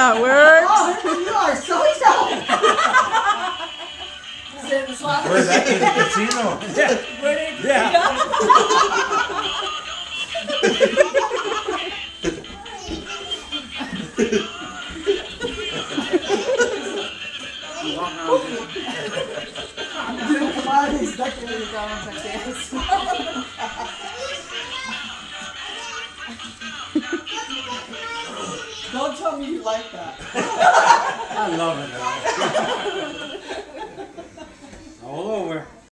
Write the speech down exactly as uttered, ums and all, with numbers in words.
that works. Oh, you are so excited. Where's that in the casino? Yeah. Where did it Yeah. Dude, come on, he's stuck in the ground like this. Don't tell me you like that. I love it now.